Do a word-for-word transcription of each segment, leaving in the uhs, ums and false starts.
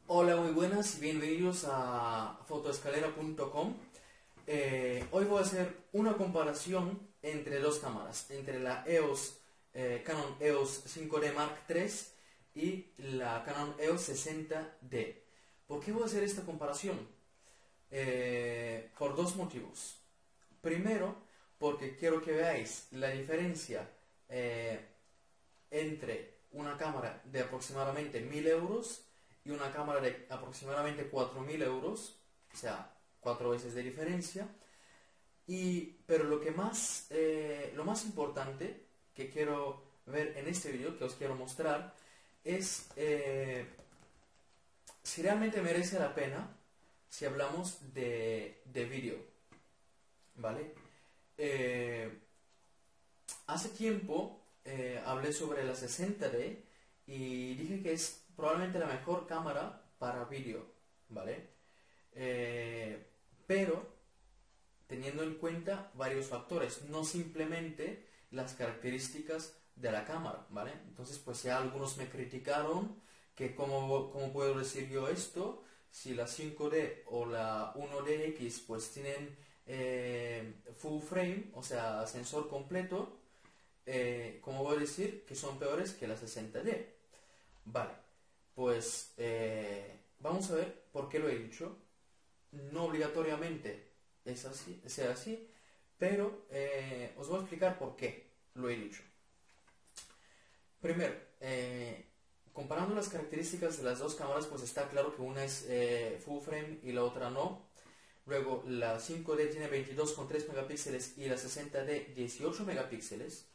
Hola, muy buenas y bienvenidos a fotoescalera punto com. Eh, hoy voy a hacer una comparación entre dos cámaras, entre la E O S, eh, Canon E O S cinco D Mark tres y la Canon E O S sesenta D. ¿Por qué voy a hacer esta comparación? Eh, por dos motivos. Primero, porque quiero que veáis la diferencia eh, entre una cámara de aproximadamente mil euros y una cámara de aproximadamente cuatro mil euros, o sea, cuatro veces de diferencia. Y, pero lo que más, eh, lo más importante que quiero ver en este vídeo, que os quiero mostrar, es eh, si realmente merece la pena si hablamos de, de vídeo, ¿vale? Eh, hace tiempo eh, hablé sobre la sesenta D y dije que es probablemente la mejor cámara para vídeo, ¿vale? Eh, pero teniendo en cuenta varios factores, no simplemente las características de la cámara, ¿vale? Entonces, pues ya algunos me criticaron que cómo, cómo puedo decir yo esto, si la cinco D o la uno D X pues tienen eh, full frame, o sea, sensor completo, eh, ¿cómo voy a decir que son peores que la sesenta D? Vale, pues eh, vamos a ver por qué lo he dicho. No obligatoriamente es así, sea así, pero eh, os voy a explicar por qué lo he dicho. Primero, eh, comparando las características de las dos cámaras, pues está claro que una es eh, full frame y la otra no. Luego, la cinco D tiene veintidós coma tres megapíxeles y la sesenta D dieciocho megapíxeles.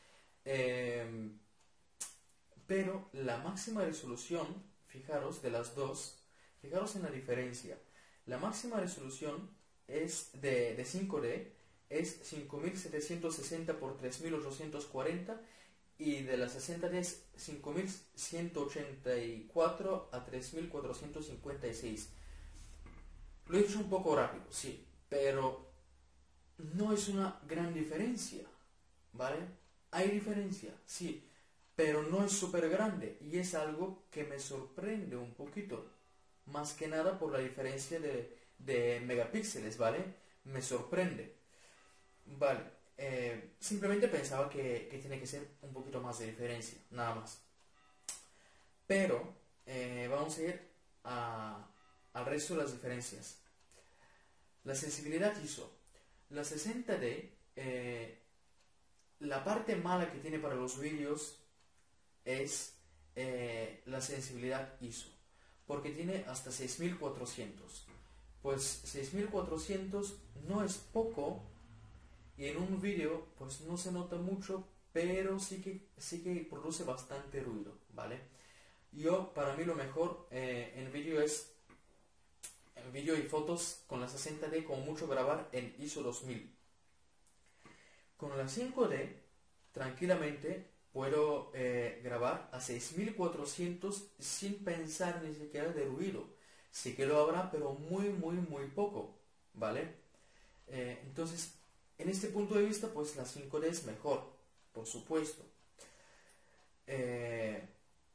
Eh, pero la máxima resolución, fijaros, de las dos, fijaros en la diferencia. La máxima resolución es de, de cinco D es cinco mil setecientos sesenta por tres mil ochocientos cuarenta y de la sesenta D es cinco mil ciento ochenta y cuatro a tres mil cuatrocientos cincuenta y seis. Lo he hecho un poco rápido, sí, pero no es una gran diferencia, ¿vale? Hay diferencia, sí, pero no es súper grande y es algo que me sorprende un poquito, más que nada por la diferencia de, de megapíxeles, ¿vale? Me sorprende, vale. Eh, simplemente pensaba que, que tiene que ser un poquito más de diferencia, nada más. Pero eh, vamos a ir a, al resto de las diferencias. La sensibilidad I S O. La sesenta D, eh, la parte mala que tiene para los vídeos es eh, la sensibilidad I S O, porque tiene hasta seis mil cuatrocientos. Pues seis mil cuatrocientos no es poco y en un vídeo pues no se nota mucho, pero sí que, sí que produce bastante ruido, ¿vale? Yo, para mí lo mejor eh, en vídeo es en vídeo y fotos con la sesenta D, como mucho grabar en I S O dos mil. Con la cinco D, tranquilamente puedo eh, grabar a seis mil cuatrocientos sin pensar ni siquiera de ruido. Sí que lo habrá, pero muy, muy, muy poco, ¿vale? Eh, entonces, en este punto de vista, pues la cinco D es mejor, por supuesto. Eh,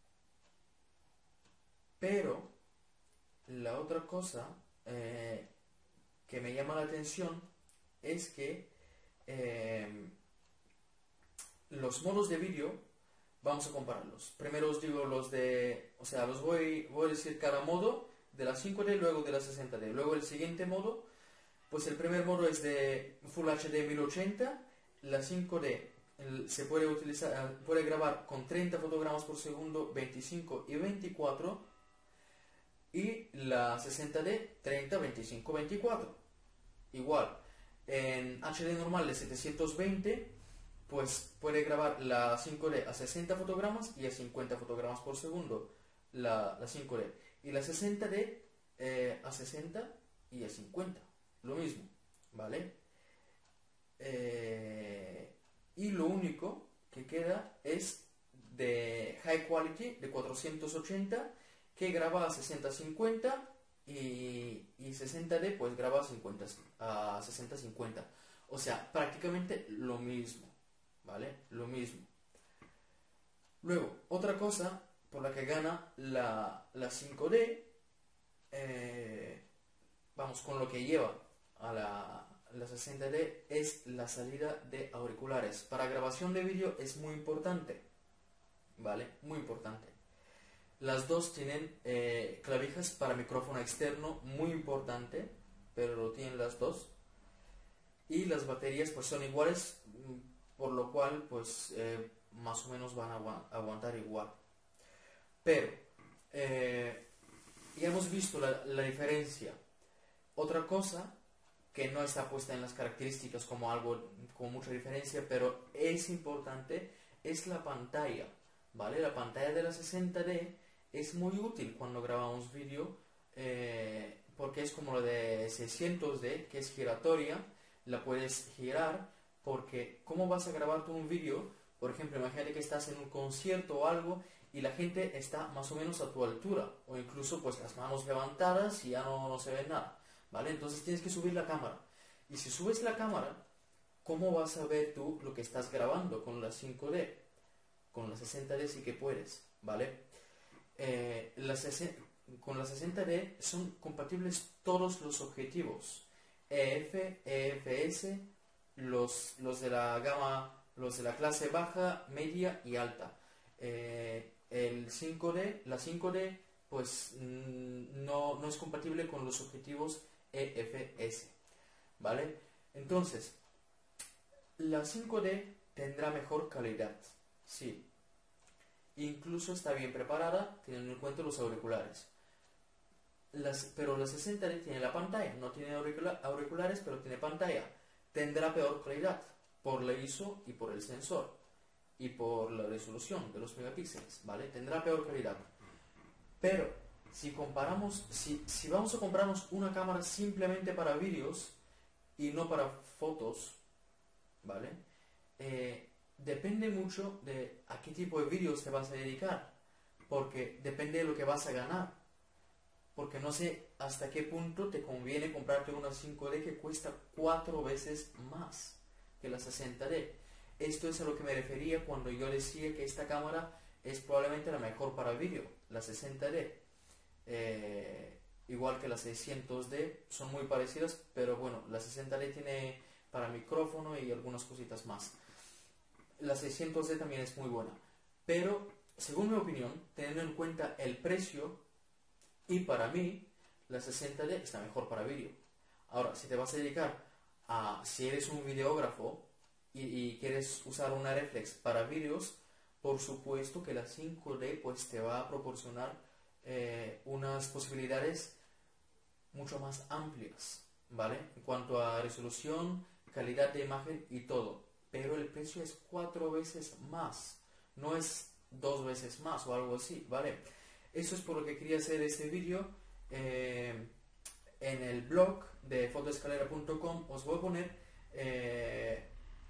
pero, la otra cosa eh, que me llama la atención es que eh, los modos de vídeo, vamos a compararlos. Primero os digo los de, o sea, los voy, voy a decir cada modo de la cinco D, luego de la sesenta D. Luego el siguiente modo, pues el primer modo es de Full H D mil ochenta, la cinco D el, se puede utilizar, puede grabar con treinta fotogramas por segundo, veinticinco y veinticuatro, y la sesenta D treinta, veinticinco, veinticuatro. Igual, en H D normal de setecientos veinte, pues puede grabar la cinco D a sesenta fotogramas y a cincuenta fotogramas por segundo, la, la cinco D. Y la sesenta D eh, a sesenta y a cincuenta, lo mismo, ¿vale? Eh, y lo único que queda es de High Quality de cuatrocientos ochenta, que graba a sesenta cincuenta y, y sesenta D pues graba a, cincuenta, a sesenta cincuenta. O sea, prácticamente lo mismo, ¿vale? Lo mismo. Luego, otra cosa por la que gana la, la cinco D eh, vamos, con lo que lleva a la, la sesenta D es la salida de auriculares. Para grabación de vídeo es muy importante, ¿vale? Muy importante. Las dos tienen eh, clavijas para micrófono externo, muy importante, pero lo tienen las dos. Y las baterías pues son iguales, por lo cual pues eh, más o menos van a agu aguantar igual. Pero eh, ya hemos visto la, la diferencia. Otra cosa que no está puesta en las características como algo con mucha diferencia, pero es importante, es la pantalla, ¿vale? La pantalla de la sesenta D es muy útil cuando grabamos vídeo, eh, porque es como la de seiscientos D, que es giratoria. La puedes girar, porque ¿cómo vas a grabar tú un vídeo? Por ejemplo, imagínate que estás en un concierto o algo y la gente está más o menos a tu altura, o incluso pues las manos levantadas y ya no, no se ve nada, ¿vale? Entonces tienes que subir la cámara. Y si subes la cámara, ¿cómo vas a ver tú lo que estás grabando con la cinco D? Con la sesenta D sí que puedes, ¿vale? Eh, la con la sesenta D son compatibles todos los objetivos. E F, E F S, los, los de la gama, los de la clase baja, media y alta. Eh, el cinco D, la cinco D, pues no, no es compatible con los objetivos E F S, ¿vale? Entonces, la cinco D tendrá mejor calidad, sí. Incluso está bien preparada, teniendo en cuenta los auriculares. Las, pero la sesenta D tiene la pantalla, no tiene auricula, auriculares, pero tiene pantalla. Tendrá peor calidad por la I S O y por el sensor y por la resolución de los megapíxeles, ¿vale? Tendrá peor calidad. Pero si comparamos, si, si vamos a comprarnos una cámara simplemente para vídeos y no para fotos, ¿vale? Eh, depende mucho de a qué tipo de vídeos te vas a dedicar, porque depende de lo que vas a ganar. Porque no sé hasta qué punto te conviene comprarte una cinco D que cuesta cuatro veces más que la sesenta D. Esto es a lo que me refería cuando yo decía que esta cámara es probablemente la mejor para vídeo, la sesenta D. Eh, igual que la seiscientos D, son muy parecidas, pero bueno, la sesenta D tiene para micrófono y algunas cositas más. La seiscientos D también es muy buena, pero según mi opinión, teniendo en cuenta el precio, y para mí, la sesenta D está mejor para vídeo. Ahora, si te vas a dedicar a, si eres un videógrafo y, y quieres usar una reflex para vídeos, por supuesto que la cinco D pues te va a proporcionar eh, unas posibilidades mucho más amplias, ¿vale? En cuanto a resolución, calidad de imagen y todo. Pero el precio es cuatro veces más, no es dos veces más o algo así, ¿vale? Eso es por lo que quería hacer este vídeo. Eh, en el blog de fotoescalera punto com os voy a poner eh,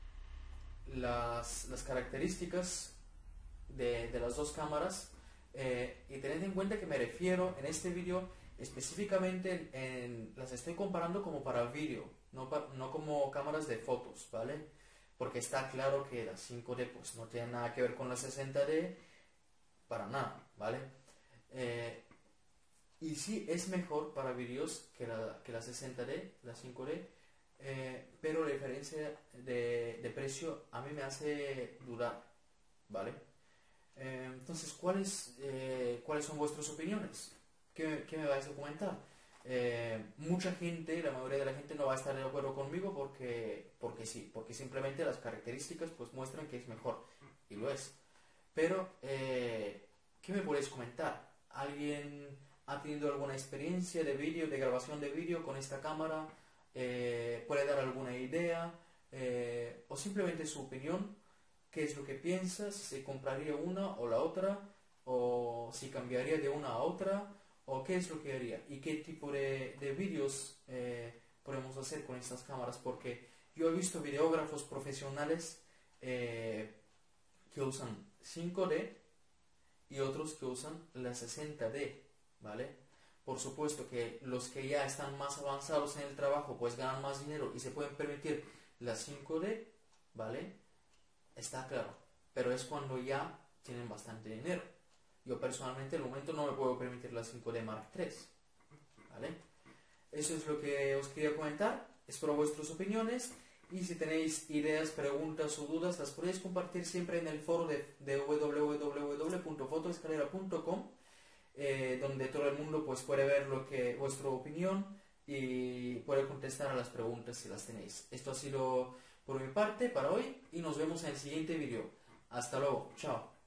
las, las características de, de las dos cámaras, eh, y tened en cuenta que me refiero en este vídeo específicamente en, en, las estoy comparando como para vídeo, no, pa, no como cámaras de fotos, ¿vale? Porque está claro que la cinco D pues no tiene nada que ver con la sesenta D para nada, ¿vale? Eh, y sí es mejor para vídeos que la, que la sesenta D, la cinco D, eh, pero la diferencia de, de precio a mí me hace dudar, ¿vale? Eh, entonces, ¿cuáles, eh, ¿cuáles son vuestras opiniones? ¿Qué, qué me vais a comentar? Eh, mucha gente, la mayoría de la gente no va a estar de acuerdo conmigo porque, porque sí, porque simplemente las características pues muestran que es mejor, y lo es. Pero, eh, ¿qué me podéis comentar? ¿Alguien ha tenido alguna experiencia de vídeo, de grabación de vídeo con esta cámara? Eh, ¿Puede dar alguna idea? Eh, ¿O simplemente su opinión? ¿Qué es lo que piensa? ¿Si se compraría una o la otra? ¿O si cambiaría de una a otra? ¿O qué es lo que haría? ¿Y qué tipo de, de vídeos eh, podemos hacer con estas cámaras? Porque yo he visto videógrafos profesionales eh, que usan cinco D y otros que usan la sesenta D, ¿vale? Por supuesto que los que ya están más avanzados en el trabajo pues ganan más dinero y se pueden permitir la cinco D, ¿vale? Está claro, pero es cuando ya tienen bastante dinero. Yo personalmente en el momento no me puedo permitir la cinco D Mark tres, ¿vale? Eso es lo que os quería comentar. Espero vuestras opiniones. Y si tenéis ideas, preguntas o dudas, las podéis compartir siempre en el foro de, de w w w punto fotoescalera punto com, eh, donde todo el mundo pues, puede ver lo que, vuestra opinión y puede contestar a las preguntas si las tenéis. Esto ha sido por mi parte para hoy y nos vemos en el siguiente vídeo. Hasta luego. Chao.